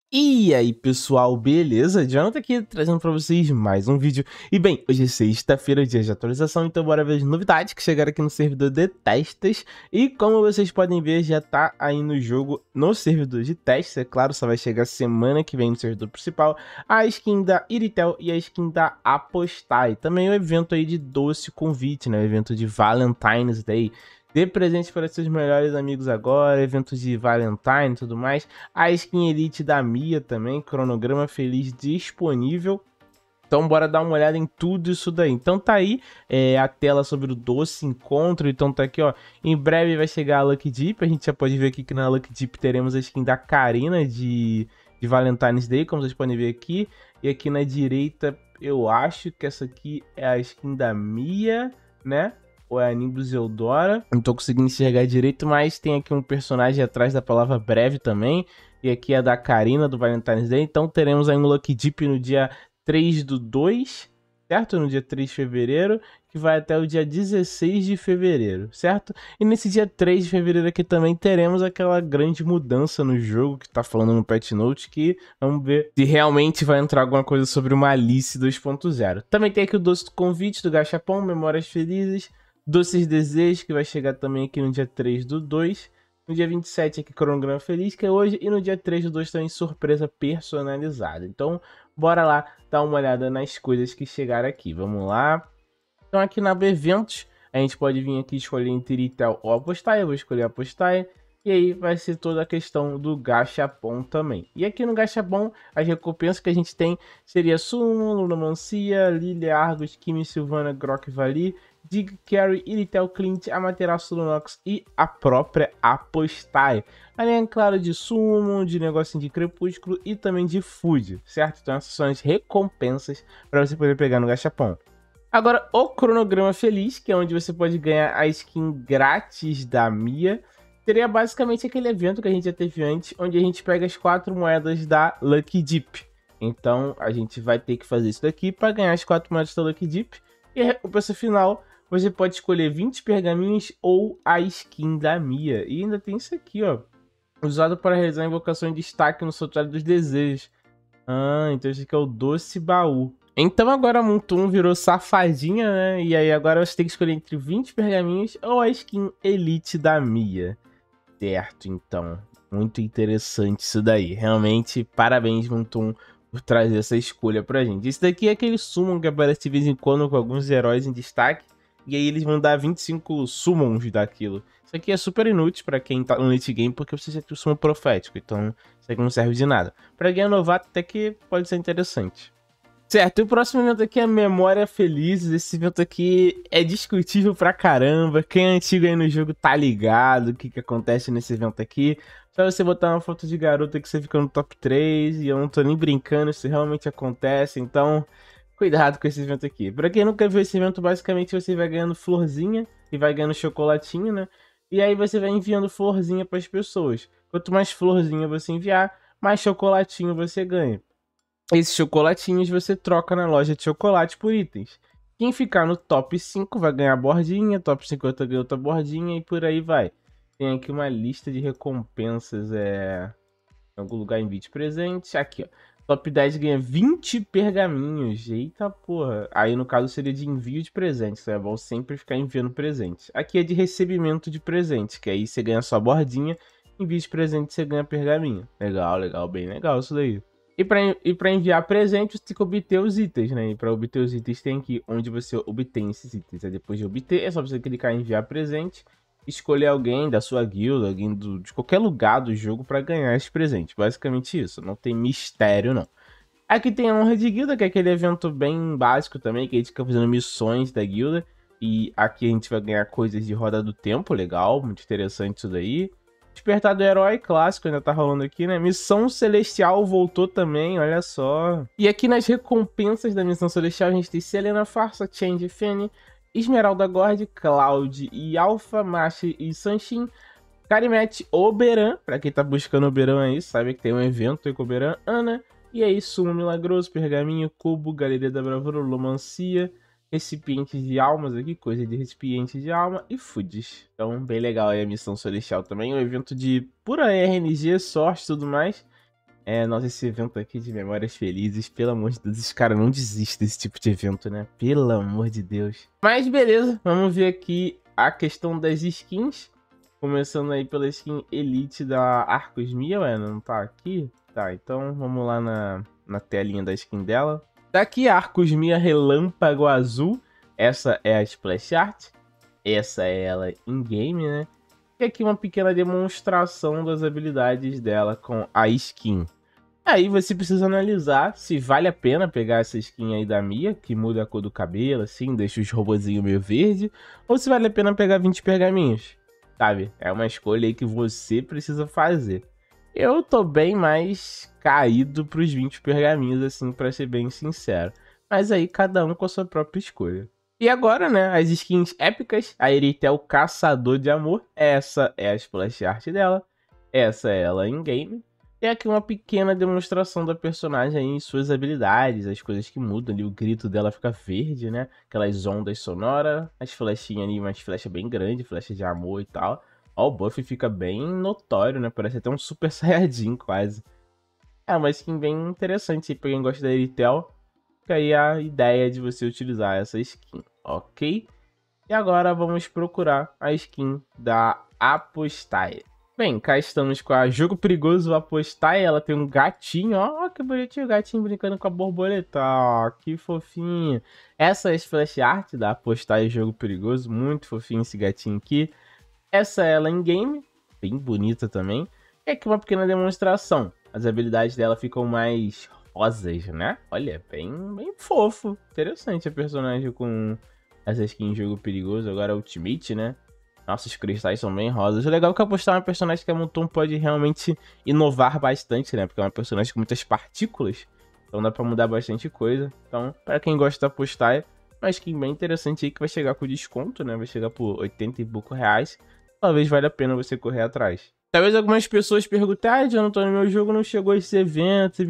E aí pessoal, beleza? Jonathan aqui trazendo pra vocês mais um vídeo. E bem, hoje é sexta-feira, dia de atualização, então bora ver as novidades que chegaram aqui no servidor de testes. E como vocês podem ver, já tá aí no jogo, no servidor de testes, é claro, só vai chegar semana que vem no servidor principal, a skin da Iritel e a skin da Apostai. Também o evento aí de doce convite, né, o evento de Valentine's Day. Dê presente para seus melhores amigos agora, eventos de Valentine e tudo mais. A skin Elite da Mia também, cronograma feliz disponível. Então bora dar uma olhada em tudo isso daí. Então tá aí a tela sobre o doce encontro. Então tá aqui, ó. Em breve vai chegar a Lucky Dip. A gente já pode ver aqui que na Lucky Dip teremos a skin da Karina de Valentine's Day, como vocês podem ver aqui. E aqui na direita eu acho que essa aqui é a skin da Mia, né? Ou é a Nimbus Eudora. Não tô conseguindo enxergar direito, mas tem aqui um personagem atrás da palavra breve também. E aqui é da Karina do Valentine's Day. Então teremos aí um Lucky Dip no dia 3/2, certo? No dia 3 de fevereiro, que vai até o dia 16 de fevereiro, certo? E nesse dia 3 de fevereiro aqui também teremos aquela grande mudança no jogo que tá falando no Patch Note, que vamos ver se realmente vai entrar alguma coisa sobre uma Alice 2.0. Também tem aqui o doce do convite do Gachapon, Memórias Felizes, Doces Desejos, que vai chegar também aqui no dia 3/2. No dia 27 aqui, cronograma feliz, que é hoje. E no dia 3/2 também surpresa personalizada. Então, bora lá dar uma olhada nas coisas que chegaram aqui. Vamos lá. Então, aqui na aba Eventos, a gente pode vir aqui escolher entre Iritel ou Apostai. Eu vou escolher Apostai. E aí vai ser toda a questão do Gachapon também. E aqui no Gachapon, as recompensas que a gente tem seria Summon, Lunamancia, Lilia, Argus, Kimi, Sylvana, Grok, Vali, Dig, Carry, Iritel, Clint, Amaterasu, Lunox e a própria Apostai. Além, claro, de Summon, de negocinho de Crepúsculo e também de Food, certo? Então essas são as recompensas para você poder pegar no Gachapon. Agora, o Cronograma Feliz, que é onde você pode ganhar a skin grátis da Mia, seria basicamente aquele evento que a gente já teve antes, onde a gente pega as 4 moedas da Lucky Dip. Então, a gente vai ter que fazer isso daqui para ganhar as 4 moedas da Lucky Dip. E a recompensa final, você pode escolher 20 pergaminhos ou a skin da Mia. E ainda tem isso aqui, ó. Usado para realizar invocações de destaque no Santuário dos Desejos. Ah, então esse aqui é o Doce Baú. Então agora a Montum virou safadinha, né? E aí agora você tem que escolher entre 20 pergaminhos ou a skin Elite da Mia. Certo, então. Muito interessante isso daí. Realmente, parabéns, Montum, por trazer essa escolha pra gente. Esse daqui é aquele summon que aparece de vez em quando com alguns heróis em destaque. E aí eles vão dar 25 summons daquilo. Isso aqui é super inútil pra quem tá no late game, porque você já tem o summon profético. Então, isso aqui não serve de nada. Pra quem é novato, até que pode ser interessante. Certo, e o próximo evento aqui é Memória Felizes. Esse evento aqui é discutível pra caramba. Quem é antigo aí no jogo tá ligado o que acontece nesse evento aqui. Só você botar uma foto de garota que você fica no top 3. E eu não tô nem brincando, isso realmente acontece. Então, cuidado com esse evento aqui. Pra quem nunca viu esse evento, basicamente você vai ganhando florzinha e vai ganhando chocolatinho, né? E aí você vai enviando florzinha pras pessoas. Quanto mais florzinha você enviar, mais chocolatinho você ganha. Esses chocolatinhos você troca na loja de chocolate por itens. Quem ficar no top 5 vai ganhar bordinha, top 50 ganha outra bordinha e por aí vai. Tem aqui uma lista de recompensas, em algum lugar em vídeo presente. Aqui, ó. Top 10 ganha 20 pergaminhos. Eita porra. Aí no caso seria de envio de presentes. Então é bom sempre ficar enviando presente. Aqui é de recebimento de presente, que aí você ganha só bordinha. Envio de presente você ganha pergaminho. Legal, legal, bem legal isso daí. E para enviar presente, você tem que obter os itens, né? E para obter os itens, tem aqui onde você obtém esses itens. Aí depois de obter, é só você clicar em enviar presente, escolher alguém da sua guilda, alguém de qualquer lugar do jogo para ganhar esse presente. Basicamente isso, não tem mistério não. Aqui tem a honra de guilda, que é aquele evento bem básico também, que a gente fica fazendo missões da guilda. E aqui a gente vai ganhar coisas de roda do tempo, legal, muito interessante isso daí. Despertar do Herói, clássico, ainda tá rolando aqui, né? Missão Celestial voltou também, olha só. E aqui nas recompensas da Missão Celestial a gente tem Selena Farsa, Change Fene, Esmeralda Gord, Cloud e Alpha, Machi e Sanshin, Karimet, Oberon, pra quem tá buscando Oberon aí, sabe que tem um evento aí com Oberon, Ana, e aí Sumo Milagroso, Pergaminho, Cubo, Galeria da Bravura, Lomancia, recipientes de almas aqui, coisa de recipiente de alma e foods. Então, bem legal aí a Missão Celestial também, um evento de pura RNG, sorte e tudo mais. Nossa, esse evento aqui de Memórias Felizes, pelo amor de Deus, esse cara não desiste desse tipo de evento, né? Pelo amor de Deus. Mas beleza, vamos ver aqui a questão das skins. Começando aí pela skin Elite da Arcos Mia, ué, não tá aqui? Tá, então vamos lá na telinha da skin dela. Daqui a Arcos Mia Relâmpago Azul, essa é a Splash Art. Essa é ela in-game, né? E aqui uma pequena demonstração das habilidades dela com a skin. Aí você precisa analisar se vale a pena pegar essa skin aí da Mia, que muda a cor do cabelo, assim, deixa os robozinhos meio verde, ou se vale a pena pegar 20 pergaminhos, sabe? É uma escolha aí que você precisa fazer. Eu tô bem mais caído pros 20 pergaminhos, assim, pra ser bem sincero. Mas aí cada um com a sua própria escolha. E agora, né, as skins épicas, a Eritel Caçador de Amor, essa é a splash art dela, essa é ela in-game. E aqui uma pequena demonstração da personagem e suas habilidades, as coisas que mudam ali, o grito dela fica verde, né? Aquelas ondas sonoras, as flechinhas ali, umas flechas bem grandes, flecha de amor e tal. Ó, o buff fica bem notório, né? Parece até um super saiyajin quase. É uma skin bem interessante aí pra quem gosta da Eritel. Fica aí a ideia de você utilizar essa skin, ok? E agora vamos procurar a skin da Apostai. Bem, cá estamos com a Jogo Perigoso Apostai. Ela tem um gatinho, ó, que bonitinho, o gatinho brincando com a borboleta, ó, que fofinho. Essa é a splash art da Apostai Jogo Perigoso, muito fofinho esse gatinho aqui. Essa é ela em game, bem bonita também. E aqui uma pequena demonstração. As habilidades dela ficam mais rosas, né? Olha, bem fofo. Interessante a personagem com essa skin em Jogo Perigoso, agora Ultimate, né? Nossa, os cristais são bem rosas. O legal é que Apostar é uma personagem que a Moonton pode realmente inovar bastante, né? Porque é uma personagem com muitas partículas. Então dá pra mudar bastante coisa. Então, pra quem gosta de Apostar, é uma skin bem interessante aí que vai chegar com desconto, né? Vai chegar por 80 e pouco reais. Talvez valha a pena você correr atrás. Talvez algumas pessoas perguntem, ah, Jonathan, no meu jogo não chegou esse evento,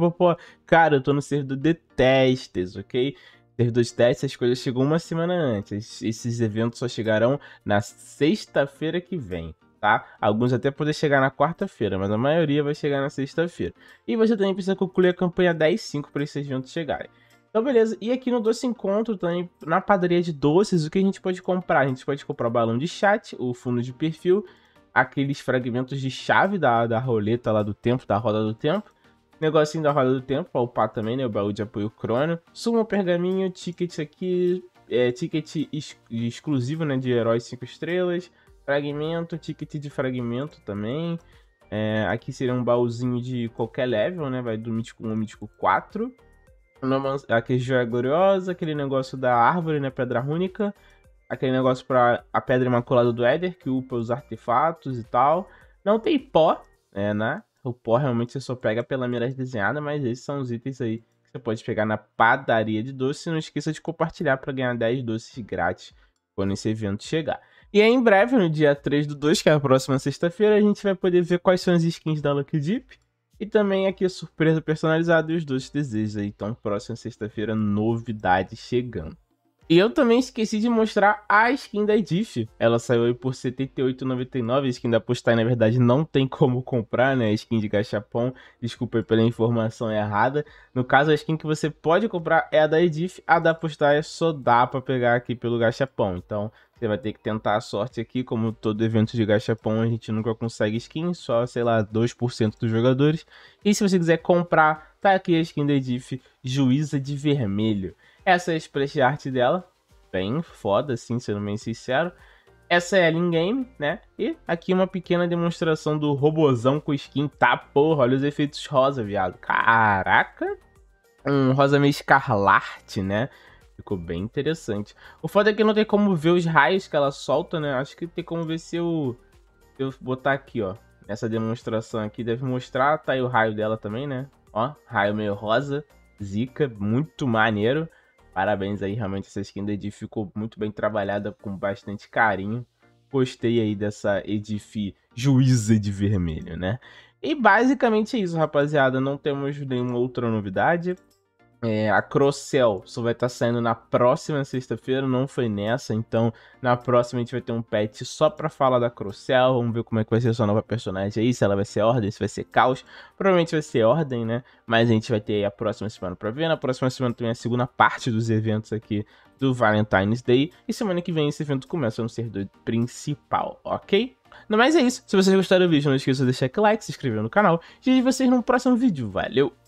cara, eu tô no servidor de testes, ok? Servidor de testes, as coisas chegou uma semana antes. Esses eventos só chegarão na sexta-feira que vem, tá? Alguns até podem chegar na quarta-feira, mas a maioria vai chegar na sexta-feira. E você também precisa concluir a campanha 10.5 para esses eventos chegarem. Então, beleza. E aqui no Doce Encontro, também, na padaria de doces, o que a gente pode comprar? A gente pode comprar o balão de chat, o fundo de perfil, aqueles fragmentos de chave da roleta lá do tempo, da roda do tempo. Negocinho da roda do tempo, pra upar também, né? O baú de apoio crônio. Suma pergaminho, ticket aqui, ticket exclusivo, né? De heróis 5 estrelas. Fragmento, ticket de fragmento também. Aqui seria um baúzinho de qualquer level, né? Vai do mítico 1 ao mítico 4. Aqui joia gloriosa, aquele negócio da árvore, né? Pedra rúnica. Aquele negócio pra a pedra imaculada do Éder, que upa os artefatos e tal. Não tem pó, né? O pó realmente você só pega pela miragem desenhada, mas esses são os itens aí que você pode pegar na padaria de doces. Não esqueça de compartilhar para ganhar 10 doces grátis quando esse evento chegar. E aí, em breve, no dia 3/2, que é a próxima sexta-feira, a gente vai poder ver quais são as skins da Lucky Dip. E também aqui a surpresa personalizada e os doces desejos aí. Então, próxima sexta-feira, novidade chegando. E eu também esqueci de mostrar a skin da Edif. Ela saiu aí por R$ 78,99. A skin da Apostai, na verdade, não tem como comprar, né? A skin de gachapon. Desculpa aí pela informação errada. No caso, a skin que você pode comprar é a da Edif. A da Apostai só dá pra pegar aqui pelo gachapon. Então, você vai ter que tentar a sorte aqui. Como todo evento de gachapon, a gente nunca consegue skin. Só, sei lá, 2% dos jogadores. E se você quiser comprar, tá aqui a skin da Edif, Juíza de Vermelho. Essa é a splash art dela, bem foda, assim, sendo bem sincero. Essa é ela em game, né? E aqui uma pequena demonstração do robozão com skin. Tá, porra, olha os efeitos rosa, viado. Caraca! Um rosa meio escarlate, né? Ficou bem interessante. O foda é que não tem como ver os raios que ela solta, né? Acho que tem como ver se eu botar aqui, ó. Nessa demonstração aqui, deve mostrar. Tá aí o raio dela também, né? Ó, raio meio rosa. Zica, muito maneiro. Parabéns aí, realmente essa skin da Edif ficou muito bem trabalhada, com bastante carinho. Gostei aí dessa Edif Juíza de Vermelho, né? E basicamente é isso, rapaziada. Não temos nenhuma outra novidade. A Crocel só vai estar saindo na próxima sexta-feira, não foi nessa, então na próxima a gente vai ter um patch só pra falar da Crocel. Vamos ver como é que vai ser sua nova personagem aí, se ela vai ser Ordem, se vai ser Caos. Provavelmente vai ser Ordem, né? Mas a gente vai ter aí a próxima semana pra ver. Na próxima semana também a segunda parte dos eventos aqui do Valentine's Day. E semana que vem esse evento começa no servidor principal, ok? No mais é isso, se vocês gostaram do vídeo, não esqueça de deixar aquele like, se inscrever no canal. E vejo vocês no próximo vídeo, valeu!